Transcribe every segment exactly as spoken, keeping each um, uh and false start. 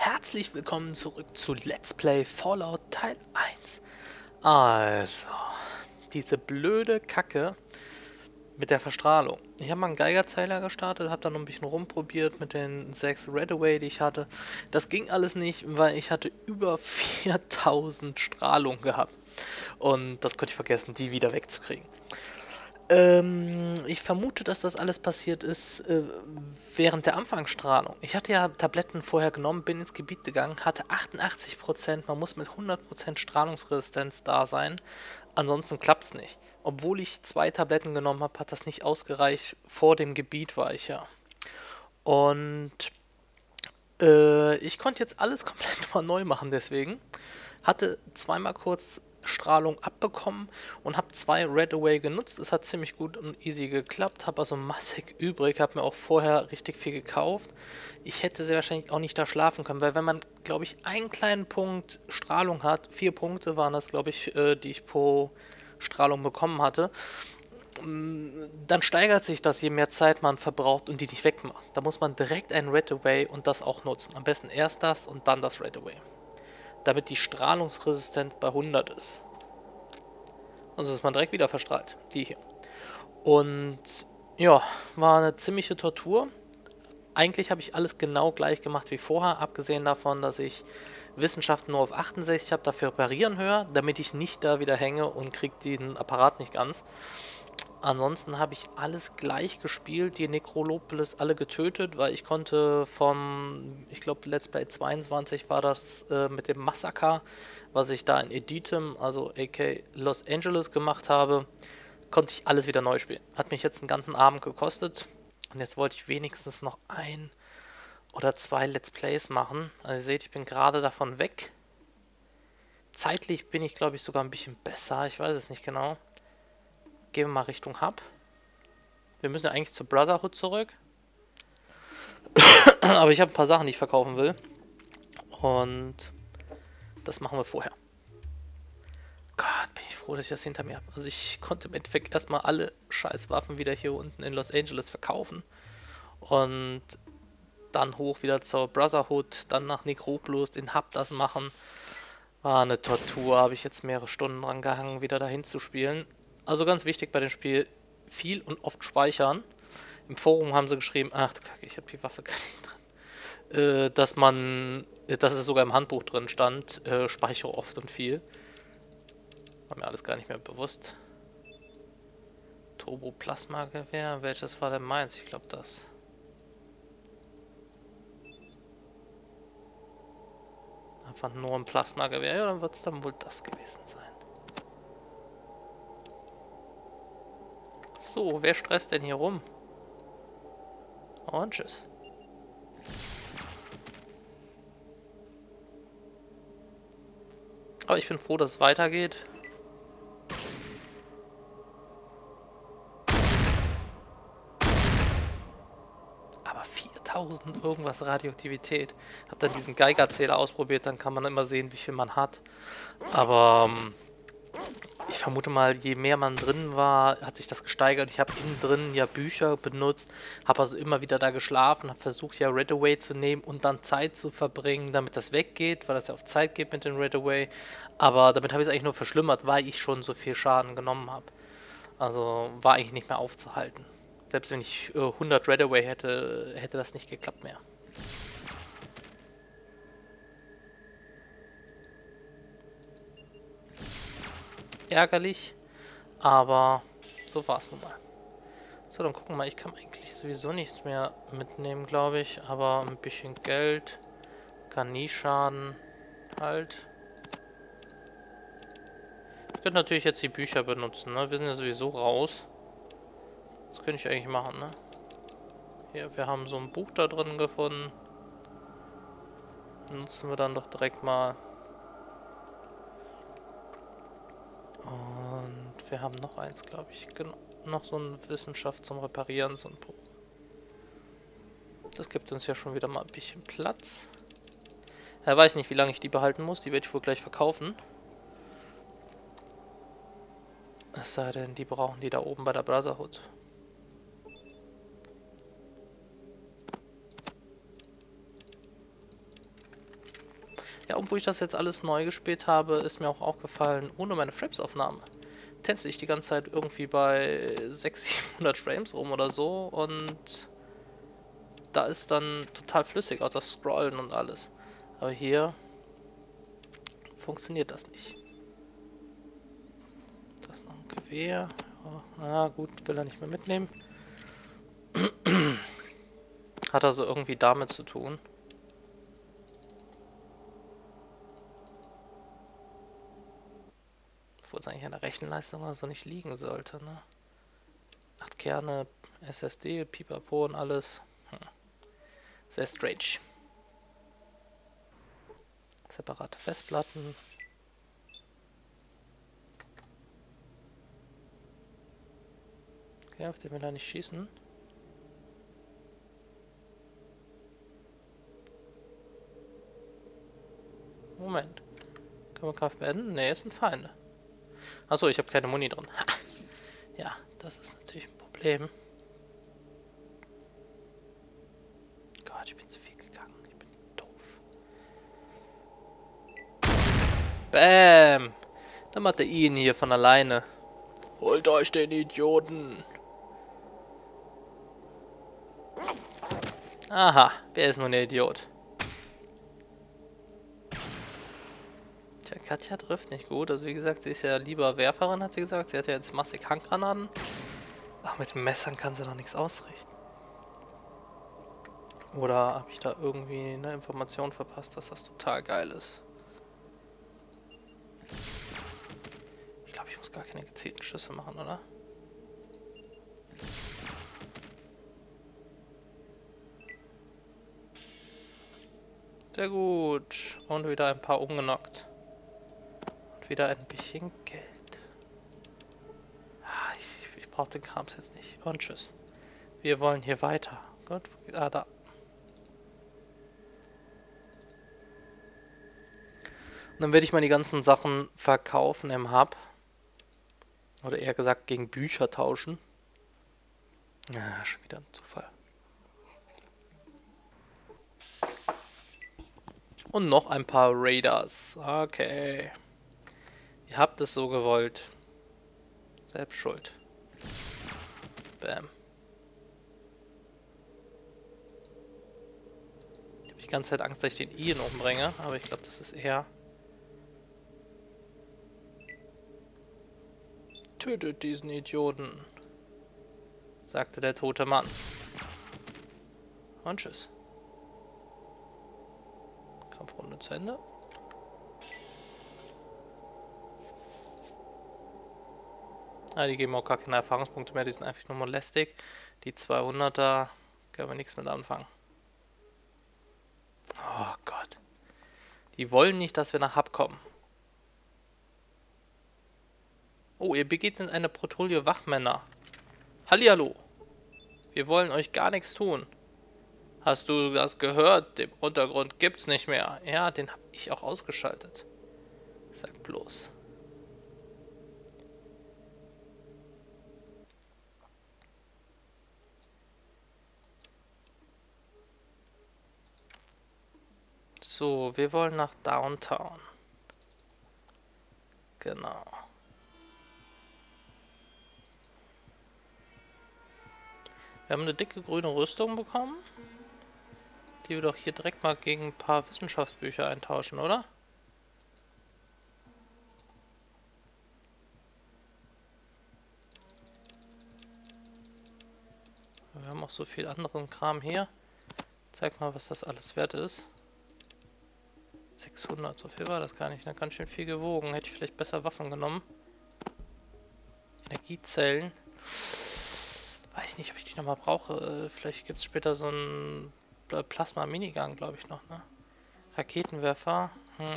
herzlich willkommen zurück zu Let's Play Fallout Teil eins. Also, diese blöde Kacke mit der Verstrahlung. Ich habe mal einen Geigerzähler gestartet, habe dann noch ein bisschen rumprobiert mit den sechs Redaway, die ich hatte. Das ging alles nicht, weil ich hatte über viertausend Strahlung gehabt. Und das konnte ich vergessen, die wieder wegzukriegen. Ähm, ich vermute, dass das alles passiert ist äh, während der Anfangsstrahlung. Ich hatte ja Tabletten vorher genommen, bin ins Gebiet gegangen, hatte achtundachtzig Prozent, man muss mit hundert Prozent Strahlungsresistenz da sein, ansonsten klappt es nicht. Obwohl ich zwei Tabletten genommen habe, hat das nicht ausgereicht, vor dem Gebiet war ich ja. Und äh, ich konnte jetzt alles komplett mal neu machen deswegen. Hatte zweimal kurz Strahlung abbekommen und habe zwei Redaway genutzt. Es hat ziemlich gut und easy geklappt, habe also massig übrig, habe mir auch vorher richtig viel gekauft. Ich hätte sehr wahrscheinlich auch nicht da schlafen können, weil wenn man, glaube ich, einen kleinen Punkt Strahlung hat, vier Punkte waren das, glaube ich, äh, die ich pro Strahlung bekommen hatte, dann steigert sich das, je mehr Zeit man verbraucht und die nicht wegmacht. Da muss man direkt ein Redaway und das auch nutzen. Am besten erst das und dann das Redaway, damit die Strahlungsresistenz bei hundert ist. Sonst ist man direkt wieder verstrahlt. Die hier. Und ja, war eine ziemliche Tortur. Eigentlich habe ich alles genau gleich gemacht wie vorher, abgesehen davon, dass ich Wissenschaft nur auf achtundsechzig habe, dafür reparieren höher, damit ich nicht da wieder hänge und kriege den Apparat nicht ganz. Ansonsten habe ich alles gleich gespielt, die Necrolopolis alle getötet, weil ich konnte vom, ich glaube Let's Play zweiundzwanzig war das äh, mit dem Massaker, was ich da in Editum, also aka Los Angeles gemacht habe, konnte ich alles wieder neu spielen. Hat mich jetzt einen ganzen Abend gekostet und jetzt wollte ich wenigstens noch ein oder zwei Let's Plays machen. Also ihr seht, ich bin gerade davon weg. Zeitlich bin ich, glaube ich, sogar ein bisschen besser, ich weiß es nicht genau. Gehen wir mal Richtung Hub. Wir müssen ja eigentlich zur Brotherhood zurück. Aber ich habe ein paar Sachen, die ich verkaufen will. Und das machen wir vorher. Gott, bin ich froh, dass ich das hinter mir habe. Also ich konnte im Endeffekt erstmal alle Scheißwaffen wieder hier unten in Los Angeles verkaufen. Und dann hoch wieder zur Brotherhood, dann nach Necropolis, den Hub das machen. War eine Tortur, habe ich jetzt mehrere Stunden dran gehangen, wieder dahin zu spielen. Also ganz wichtig bei dem Spiel, viel und oft speichern. Im Forum haben sie geschrieben, ach du Kacke, ich habe die Waffe gar nicht drin. Äh, dass man, dass es sogar im Handbuch drin stand, äh, speichere oft und viel. War mir alles gar nicht mehr bewusst. Turbo-Plasma-Gewehr, welches war denn meins? Ich glaube das. Einfach nur ein Plasma-Gewehr, ja, dann wird es dann wohl das gewesen sein. So, wer stresst denn hier rum? Und tschüss. Aber ich bin froh, dass es weitergeht. Aber viertausend irgendwas Radioaktivität. Hab dann diesen Geigerzähler ausprobiert, dann kann man immer sehen, wie viel man hat. Aber ähm, ich vermute mal, je mehr man drin war, hat sich das gesteigert. Ich habe innen drin ja Bücher benutzt, habe also immer wieder da geschlafen, habe versucht ja Redaway zu nehmen und dann Zeit zu verbringen, damit das weggeht, weil das ja auf Zeit geht mit den Redaway. Aber damit habe ich es eigentlich nur verschlimmert, weil ich schon so viel Schaden genommen habe. Also war eigentlich nicht mehr aufzuhalten. Selbst wenn ich äh, hundert Redaway hätte, hätte das nicht geklappt mehr. Ärgerlich, aber so war es nun mal. So, dann gucken wir mal. Ich kann eigentlich sowieso nichts mehr mitnehmen, glaube ich. Aber ein bisschen Geld kann nie schaden. Halt. Ich könnte natürlich jetzt die Bücher benutzen, ne? Wir sind ja sowieso raus. Das könnte ich eigentlich machen, ne? Hier, wir haben so ein Buch da drin gefunden. Nutzen wir dann doch direkt mal. Und wir haben noch eins, glaube ich. Genau. Noch so eine Wissenschaft zum Reparieren, so ein Buch. Das gibt uns ja schon wieder mal ein bisschen Platz. Er weiß nicht, wie lange ich die behalten muss. Die werde ich wohl gleich verkaufen. Es sei denn, die brauchen die da oben bei der Brotherhood. Ja, und wo ich das jetzt alles neu gespielt habe, ist mir auch aufgefallen, ohne meine Frames-Aufnahme tänze ich die ganze Zeit irgendwie bei sechshundert, siebenhundert Frames rum oder so und da ist dann total flüssig, auch das Scrollen und alles. Aber hier funktioniert das nicht. Das ist noch ein Gewehr. Ah, gut, will er nicht mehr mitnehmen. Hat also irgendwie damit zu tun. Obwohl es eigentlich an der Rechenleistung oder so nicht liegen sollte, ne? acht Kerne, S S D, Pipapo und alles. Hm. Sehr strange. Separate Festplatten. Okay, auf den will er nicht schießen. Moment. Können wir Kampf beenden? Ne, es sind Feinde. Achso, ich habe keine Muni drin. Ha. Ja, das ist natürlich ein Problem. Gott, ich bin zu viel gegangen. Ich bin doof. Bäm! Dann macht er ihn hier von alleine. Holt euch den Idioten! Aha, wer ist nun der Idiot? Tja, Katja trifft nicht gut. Also wie gesagt, sie ist ja lieber Werferin, hat sie gesagt. Sie hat ja jetzt massig Handgranaten. Ach, mit Messern kann sie noch nichts ausrichten. Oder habe ich da irgendwie eine Information verpasst, dass das total geil ist? Ich glaube, ich muss gar keine gezielten Schüsse machen, oder? Sehr gut. Und wieder ein paar umgenockt. Und wieder ein bisschen Geld. Ah, ich, ich brauche den Krams jetzt nicht. Und tschüss. Wir wollen hier weiter. Gut, ah, da. Und dann werde ich mal die ganzen Sachen verkaufen im Hub. Oder eher gesagt gegen Bücher tauschen. Ja, schon wieder ein Zufall. Und noch ein paar Raiders. Okay. Ihr habt es so gewollt. Selbst schuld. Bam. Ich habe die ganze Zeit Angst, dass ich den Ian umbringe. Aber ich glaube, das ist eher... Tötet diesen Idioten, sagte der tote Mann. Und tschüss. Kampfrunde zu Ende. Ah, die geben auch gar keine Erfahrungspunkte mehr, die sind einfach nur molestig. Die zweihunderter können wir nichts mit anfangen. Oh Gott. Die wollen nicht, dass wir nach Hub kommen. Oh, ihr begegnet eine Patrouille Wachmänner. Hallihallo. Wir wollen euch gar nichts tun. Hast du das gehört? Den Untergrund gibt's nicht mehr. Ja, den habe ich auch ausgeschaltet. Sag bloß. So, wir wollen nach Downtown. Genau. Wir haben eine dicke grüne Rüstung bekommen. Die wir doch hier direkt mal gegen ein paar Wissenschaftsbücher eintauschen, oder? Wir haben auch so viel anderen Kram hier. Zeig mal, was das alles wert ist. sechshundert, so viel war das gar nicht. Da ganz schön viel gewogen. Hätte ich vielleicht besser Waffen genommen. Energiezellen. Weiß nicht, ob ich die nochmal brauche. Vielleicht gibt es später so einen Plasma-Minigun, glaube ich noch, ne? Raketenwerfer. Hm.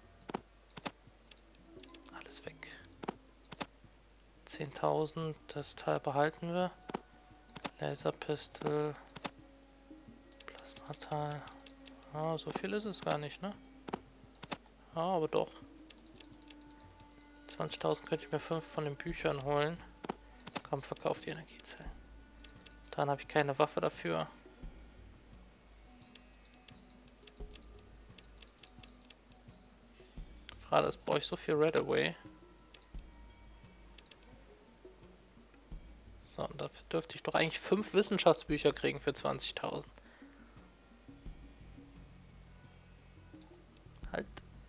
Alles weg. zehntausend, das Teil behalten wir. Laserpistol. Plasmateil. Ah, so viel ist es gar nicht, ne? Ah, aber doch. zwanzigtausend könnte ich mir fünf von den Büchern holen. Komm, verkauf die Energiezellen. Dann habe ich keine Waffe dafür. Frage ist, brauche ich so viel Redaway? So, und dafür dürfte ich doch eigentlich fünf Wissenschaftsbücher kriegen für zwanzigtausend. Halt.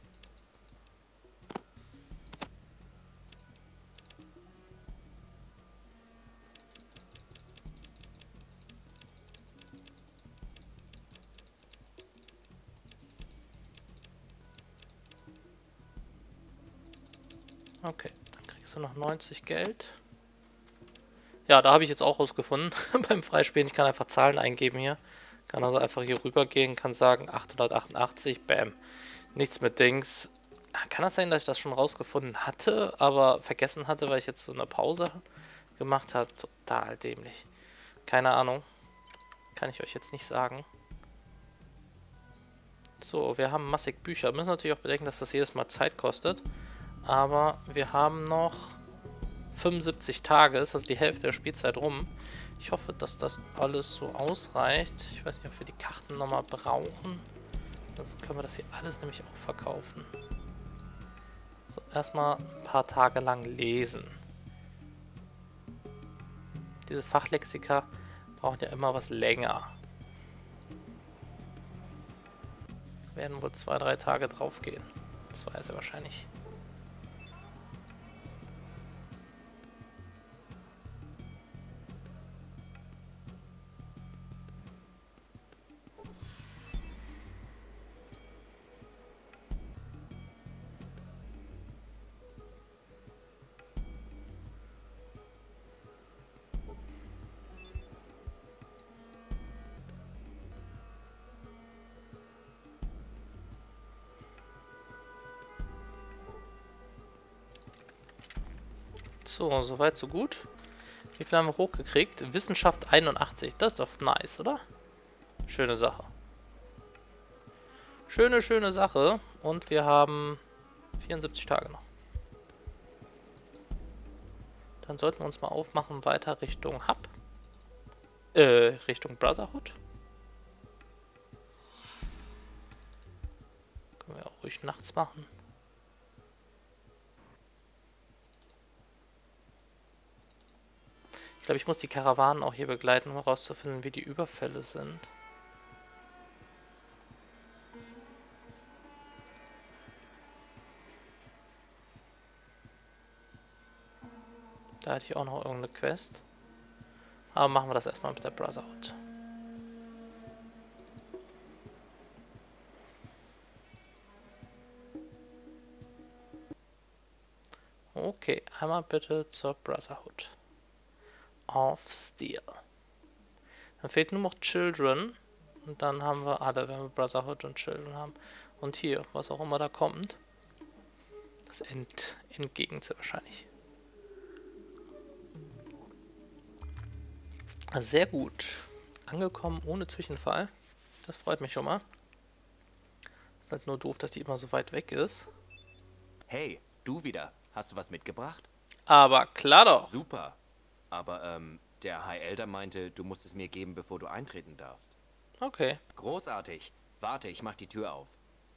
Okay, dann kriegst du noch neunzig Geld. Ja, da habe ich jetzt auch rausgefunden, beim Freispielen, ich kann einfach Zahlen eingeben hier. Kann also einfach hier rüber gehen, kann sagen achthundertachtundachtzig, bam. Nichts mit Dings. Kann das sein, dass ich das schon rausgefunden hatte, aber vergessen hatte, weil ich jetzt so eine Pause gemacht habe? Total dämlich. Keine Ahnung. Kann ich euch jetzt nicht sagen. So, wir haben massig Bücher. Wir müssen natürlich auch bedenken, dass das jedes Mal Zeit kostet. Aber wir haben noch fünfundsiebzig Tage, ist also die Hälfte der Spielzeit rum. Ich hoffe, dass das alles so ausreicht. Ich weiß nicht, ob wir die Karten nochmal brauchen. Sonst können wir das hier alles nämlich auch verkaufen. So, erstmal ein paar Tage lang lesen. Diese Fachlexika brauchen ja immer was länger. Werden wohl zwei, drei Tage drauf gehen. Zwei ist ja wahrscheinlich. So, soweit so gut. Wie viel haben wir hochgekriegt? Wissenschaft einundachtzig. Das ist doch nice, oder? Schöne Sache. Schöne, schöne Sache. Und wir haben vierundsiebzig Tage noch. Dann sollten wir uns mal aufmachen, weiter Richtung Hub. Äh, Richtung Brotherhood. Können wir auch ruhig nachts machen. Ich glaube, ich muss die Karawanen auch hier begleiten, um herauszufinden, wie die Überfälle sind. Da hatte ich auch noch irgendeine Quest. Aber machen wir das erstmal mit der Brotherhood. Okay, einmal bitte zur Brotherhood of Steel. Dann fehlt nur noch Children. Und dann haben wir alle, wenn wir Brotherhood und Children haben. Und hier, was auch immer da kommt. Das ent entgegen sie wahrscheinlich. Sehr gut. Angekommen ohne Zwischenfall. Das freut mich schon mal. Ist halt nur doof, dass die immer so weit weg ist. Hey, du wieder. Hast du was mitgebracht? Aber klar doch. Super. Aber, ähm, der High Elder meinte, du musst es mir geben, bevor du eintreten darfst. Okay. Großartig. Warte, ich mach die Tür auf.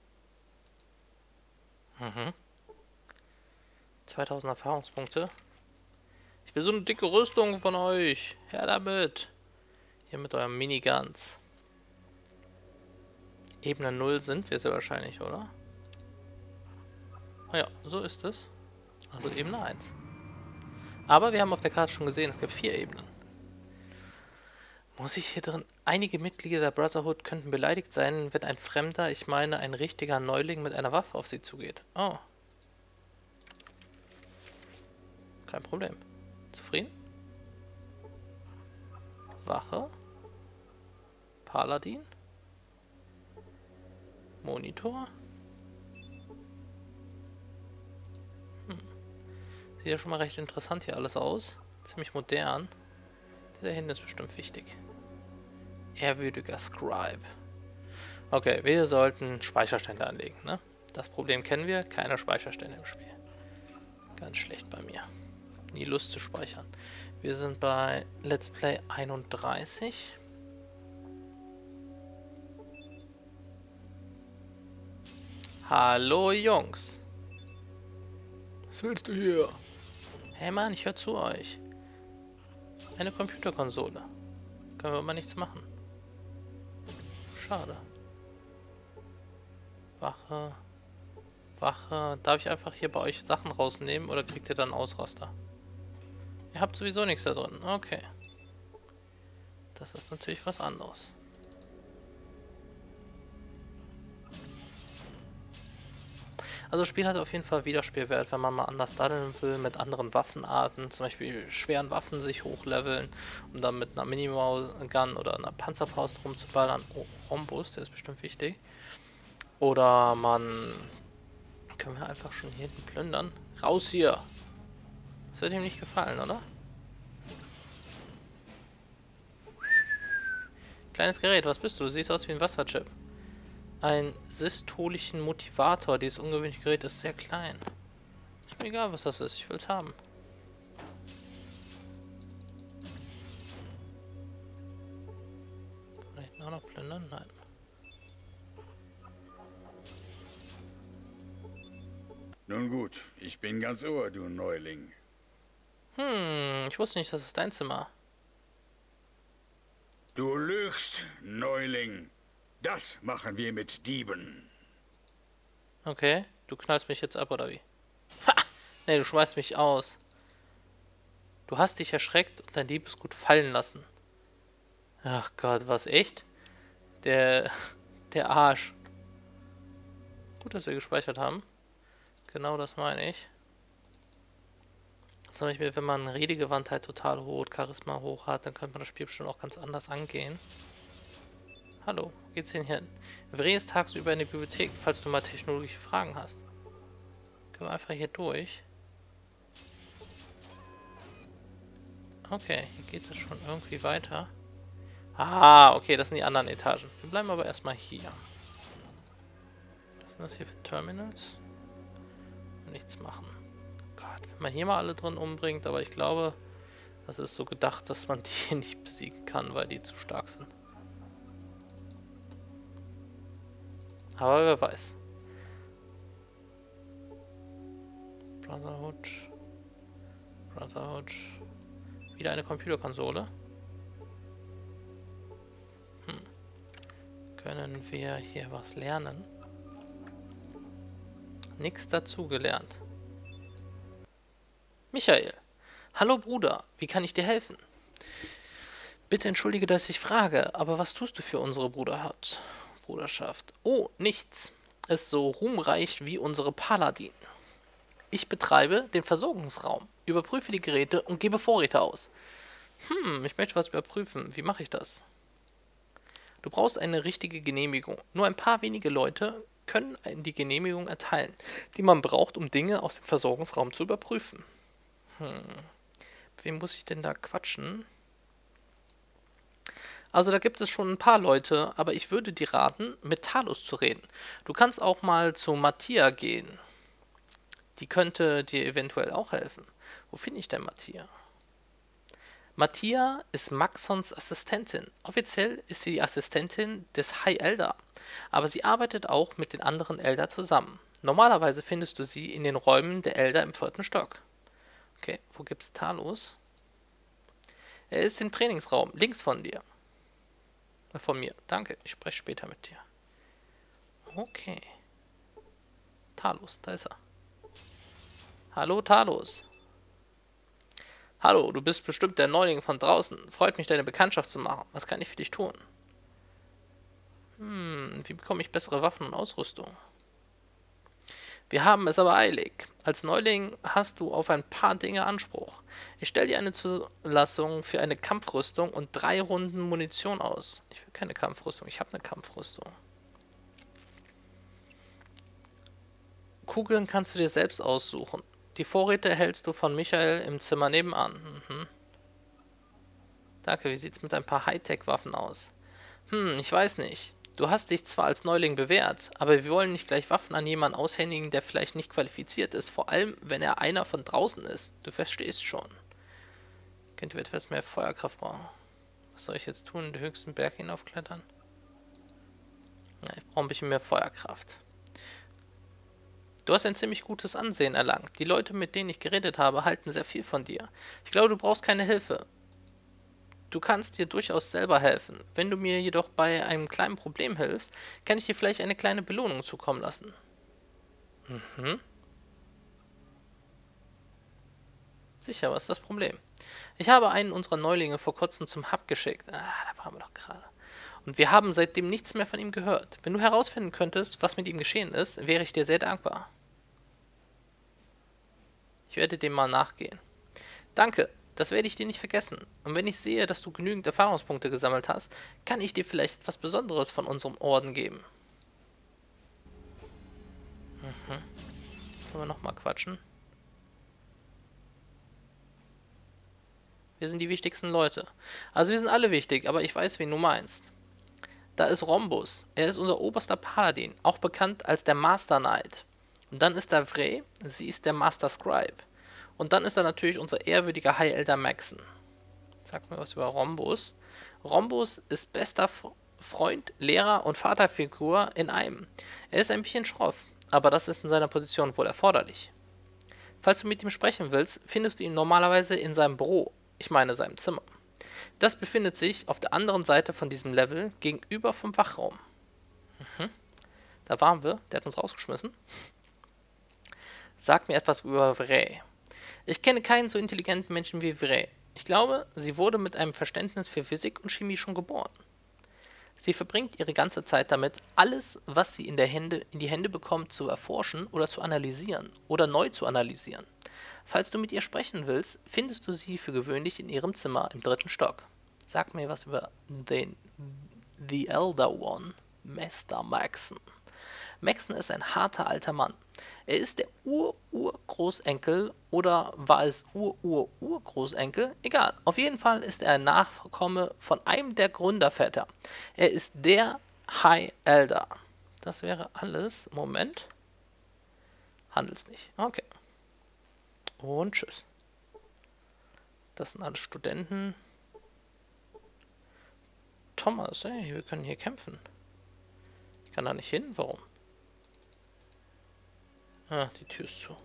Mhm. zweitausend Erfahrungspunkte. Ich will so eine dicke Rüstung von euch. Her damit. Hier mit eurem Miniguns. Ebene null sind wir sehr wahrscheinlich, oder? Oh ja, so ist es. Also Ebene eins. Aber wir haben auf der Karte schon gesehen, es gibt vier Ebenen. Muss ich hier drin... Einige Mitglieder der Brotherhood könnten beleidigt sein, wenn ein Fremder, ich meine ein richtiger Neuling, mit einer Waffe auf sie zugeht. Oh. Kein Problem. Zufrieden? Wache. Paladin. Monitor. Hm. Sieht ja schon mal recht interessant hier alles aus. Ziemlich modern. Der da hinten ist bestimmt wichtig. Ehrwürdiger Scribe. Okay, wir sollten Speicherstände anlegen, ne? Das Problem kennen wir. Keine Speicherstände im Spiel. Ganz schlecht bei mir. Nie Lust zu speichern. Wir sind bei Let's Play einunddreißig. Hallo Jungs. Was willst du hier? Hey Mann, ich höre zu euch. Eine Computerkonsole. Können wir aber nichts machen. Schade. Wache. Wache. Darf ich einfach hier bei euch Sachen rausnehmen oder kriegt ihr dann Ausraster? Ihr habt sowieso nichts da drin. Okay. Das ist natürlich was anderes. Also das Spiel hat auf jeden Fall Wiederspielwert, wenn man mal anders daddeln will, mit anderen Waffenarten, zum Beispiel schweren Waffen sich hochleveln, um dann mit einer Minigun oder einer Panzerfaust rumzuballern. Oh, Rombus, der ist bestimmt wichtig. Oder man... Können wir einfach schon hier hinten plündern? Raus hier! Das wird ihm nicht gefallen, oder? Kleines Gerät, was bist du? Du siehst aus wie ein Wasserchip. Ein systolischen Motivator. Dieses ungewöhnliche Gerät ist sehr klein. Ist mir egal, was das ist. Ich will es haben. Kann ich noch plündern? Nein. Nun gut, ich bin ganz ohr, du Neuling. Hm, ich wusste nicht, das ist dein Zimmer. Du lügst, Neuling. Das machen wir mit Dieben. Okay, du knallst mich jetzt ab, oder wie? Ha! Nee, du schmeißt mich aus. Du hast dich erschreckt und dein Diebesgut fallen lassen. Ach Gott, was, echt? Der... der Arsch. Gut, dass wir gespeichert haben. Genau das meine ich. Zum Beispiel, wenn man Redegewandtheit total hoch, Charisma hoch hat, dann könnte man das Spiel bestimmt auch ganz anders angehen. Hallo, wo geht's denn hier hin? Vre ist tagsüber in der Bibliothek, falls du mal technologische Fragen hast. Können wir einfach hier durch. Okay, hier geht es schon irgendwie weiter. Ah, okay, das sind die anderen Etagen. Wir bleiben aber erstmal hier. Was sind das hier für Terminals? Nichts machen. Gott, wenn man hier mal alle drin umbringt, aber ich glaube, das ist so gedacht, dass man die hier nicht besiegen kann, weil die zu stark sind. Aber wer weiß. Brotherhood. Brotherhood. Wieder eine Computerkonsole. Hm. Können wir hier was lernen? Nichts dazugelernt. Michael. Hallo Bruder, wie kann ich dir helfen? Bitte entschuldige, dass ich frage, aber was tust du für unsere Bruderhaut? Bruderschaft. Oh, nichts. Ist so ruhmreich wie unsere Paladin. Ich betreibe den Versorgungsraum, überprüfe die Geräte und gebe Vorräte aus. Hm, ich möchte was überprüfen. Wie mache ich das? Du brauchst eine richtige Genehmigung. Nur ein paar wenige Leute können die Genehmigung erteilen, die man braucht, um Dinge aus dem Versorgungsraum zu überprüfen. Hm. Wem muss ich denn da quatschen? Also da gibt es schon ein paar Leute, aber ich würde dir raten, mit Talos zu reden. Du kannst auch mal zu Mattia gehen. Die könnte dir eventuell auch helfen. Wo finde ich denn Mattia? Mattia ist Maxons Assistentin. Offiziell ist sie die Assistentin des High Elder, aber sie arbeitet auch mit den anderen Elder zusammen. Normalerweise findest du sie in den Räumen der Elder im vierten Stock. Okay, wo gibt's Talos? Er ist im Trainingsraum, links von dir. Von mir. Danke, ich spreche später mit dir. Okay. Talos, da ist er. Hallo Talos. Hallo, du bist bestimmt der Neuling von draußen. Freut mich, deine Bekanntschaft zu machen. Was kann ich für dich tun? Hm, wie bekomme ich bessere Waffen und Ausrüstung? Wir haben es aber eilig. Als Neuling hast du auf ein paar Dinge Anspruch. Ich stelle dir eine Zulassung für eine Kampfrüstung und drei Runden Munition aus. Ich will keine Kampfrüstung, ich habe eine Kampfrüstung. Kugeln kannst du dir selbst aussuchen. Die Vorräte erhältst du von Michael im Zimmer nebenan. Mhm. Danke, wie sieht's mit ein paar Hightech-Waffen aus? Hm, ich weiß nicht. Du hast dich zwar als Neuling bewährt, aber wir wollen nicht gleich Waffen an jemanden aushändigen, der vielleicht nicht qualifiziert ist, vor allem, wenn er einer von draußen ist. Du verstehst schon. Könnt ihr etwas mehr Feuerkraft brauchen? Was soll ich jetzt tun? Den höchsten Berg hinaufklettern? Ja, ich brauche ein bisschen mehr Feuerkraft. Du hast ein ziemlich gutes Ansehen erlangt. Die Leute, mit denen ich geredet habe, halten sehr viel von dir. Ich glaube, du brauchst keine Hilfe. Du kannst dir durchaus selber helfen. Wenn du mir jedoch bei einem kleinen Problem hilfst, kann ich dir vielleicht eine kleine Belohnung zukommen lassen. Mhm. Sicher, was ist das Problem? Ich habe einen unserer Neulinge vor kurzem zum Hub geschickt. Ah, da waren wir doch gerade. Und wir haben seitdem nichts mehr von ihm gehört. Wenn du herausfinden könntest, was mit ihm geschehen ist, wäre ich dir sehr dankbar. Ich werde dem mal nachgehen. Danke, das werde ich dir nicht vergessen. Und wenn ich sehe, dass du genügend Erfahrungspunkte gesammelt hast, kann ich dir vielleicht etwas Besonderes von unserem Orden geben. Mhm. Können wir nochmal quatschen? Wir sind die wichtigsten Leute. Also wir sind alle wichtig, aber ich weiß, wen du meinst. Da ist Rhombus. Er ist unser oberster Paladin, auch bekannt als der Master Knight. Und dann ist da Vrei, sie ist der Master Scribe. Und dann ist da natürlich unser ehrwürdiger High Elder Maxen. Sag mir was über Rhombus. Rhombus ist bester Freund, Lehrer und Vaterfigur in einem. Er ist ein bisschen schroff, aber das ist in seiner Position wohl erforderlich. Falls du mit ihm sprechen willst, findest du ihn normalerweise in seinem Büro, ich meine seinem Zimmer. Das befindet sich auf der anderen Seite von diesem Level gegenüber vom Wachraum. Mhm. Da waren wir, der hat uns rausgeschmissen. Sag mir etwas über Vrei. Ich kenne keinen so intelligenten Menschen wie Vrei. Ich glaube, sie wurde mit einem Verständnis für Physik und Chemie schon geboren. Sie verbringt ihre ganze Zeit damit, alles, was sie in, der Hände, in die Hände bekommt, zu erforschen oder zu analysieren oder neu zu analysieren. Falls du mit ihr sprechen willst, findest du sie für gewöhnlich in ihrem Zimmer im dritten Stock. Sag mir was über den The Elder One, Master Maxen. Maxen ist ein harter alter Mann. Er ist der Ur-Ur-Großenkel oder war es Ur-Ur-Urgroßenkel? Egal, auf jeden Fall ist er ein Nachkomme von einem der Gründerväter. Er ist der High Elder. Das wäre alles. Moment. Handelt's nicht. Okay. Und tschüss. Das sind alles Studenten. Thomas, ey, wir können hier kämpfen. Ich kann da nicht hin. Warum? Ah, die Tür ist zu.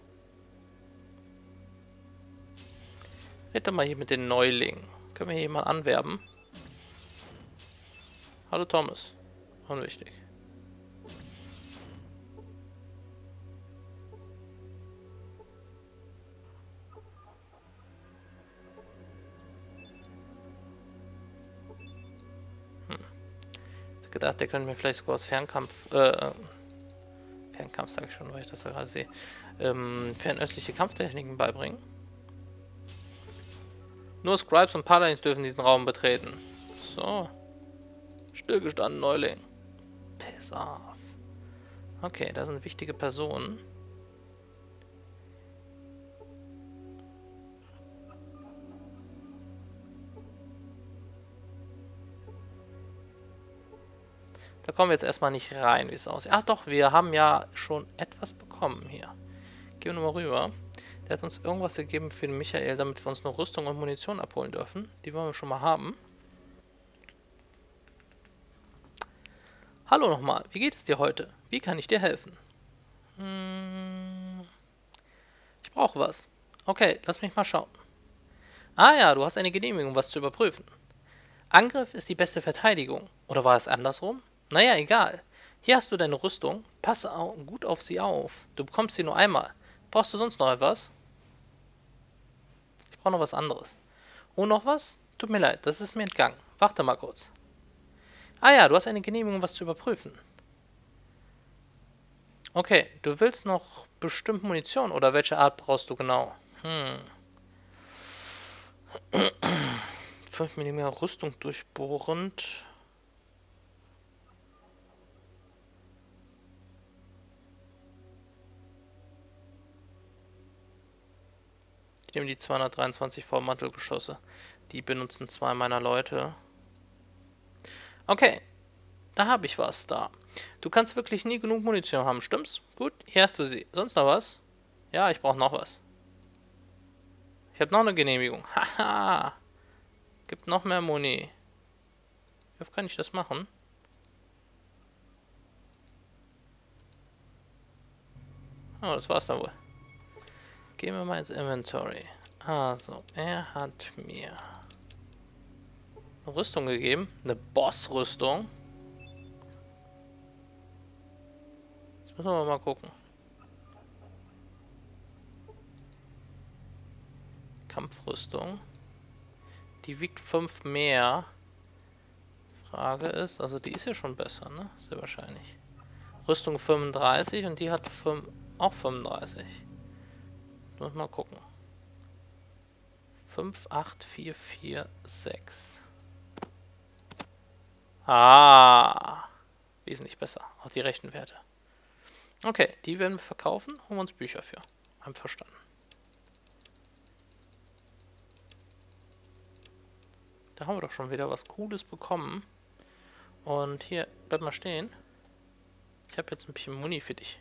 Red doch mal hier mit den Neulingen. Können wir hier jemanden anwerben? Hallo Thomas. Unwichtig. Hm. Ich hab gedacht, der könnte mir vielleicht sogar aus Fernkampf, äh, Fernkampf sage ich schon, weil ich das da gerade sehe, ähm, fernöstliche Kampftechniken beibringen. Nur Scribes und Paladins dürfen diesen Raum betreten. So. Stillgestanden, Neuling. Piss off. Okay, da sind wichtige Personen. Da kommen wir jetzt erstmal nicht rein, wie es aussieht. Ach doch, wir haben ja schon etwas bekommen hier. Gehen wir nochmal rüber. Der hat uns irgendwas gegeben für den Michael, damit wir uns noch Rüstung und Munition abholen dürfen. Die wollen wir schon mal haben. Hallo nochmal, wie geht es dir heute? Wie kann ich dir helfen? Hm, ich brauche was. Okay, lass mich mal schauen. Ah ja, du hast eine Genehmigung, was zu überprüfen. Angriff ist die beste Verteidigung. Oder war es andersrum? Naja, egal. Hier hast du deine Rüstung. Passe gut auf sie auf. Du bekommst sie nur einmal. Brauchst du sonst noch etwas? Ich brauche noch was anderes. Oh, noch was? Tut mir leid, das ist mir entgangen. Warte mal kurz. Ah ja, du hast eine Genehmigung, was zu überprüfen. Okay, du willst noch bestimmt Munition oder welche Art brauchst du genau? Hm. fünf Millimeter Rüstung durchbohrend. Ich nehme die zweihundertdreiundzwanzig Vollmantelgeschosse. Die benutzen zwei meiner Leute. Okay, da habe ich was da. Du kannst wirklich nie genug Munition haben, stimmt's? Gut, hier hast du sie. Sonst noch was? Ja, ich brauche noch was. Ich habe noch eine Genehmigung. Haha. Gibt noch mehr Muni. Wie oft kann ich das machen? Oh, das war's dann wohl. Gehen wir mal ins Inventory. Also, er hat mir eine Rüstung gegeben. Eine Boss-Rüstung. Jetzt müssen wir mal gucken. Kampfrüstung. Die wiegt fünf mehr. Frage ist, also die ist ja schon besser, ne? Sehr wahrscheinlich. Rüstung fünfunddreißig und die hat fünf, auch fünfunddreißig. Muss mal gucken. fünf, acht, vier, vier, sechs. Ah. Wesentlich besser. Auch die rechten Werte. Okay, die werden wir verkaufen. Holen wir uns Bücher für. Einverstanden. Da haben wir doch schon wieder was Cooles bekommen. Und hier, bleib mal stehen. Ich habe jetzt ein bisschen Muni für dich.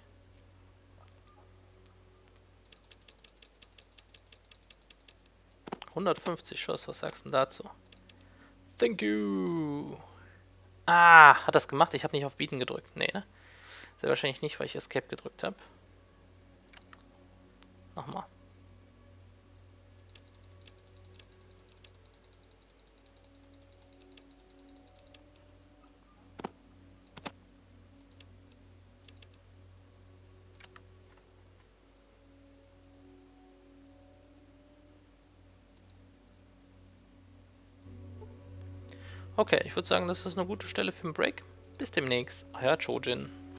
hundertfünfzig Schuss, was sagst du dazu? Thank you. Ah, hat das gemacht? Ich habe nicht auf Bieten gedrückt. Nee, ne? Sehr wahrscheinlich nicht, weil ich Escape gedrückt habe. Nochmal. Okay, ich würde sagen, das ist eine gute Stelle für einen Break. Bis demnächst, euer Chojin.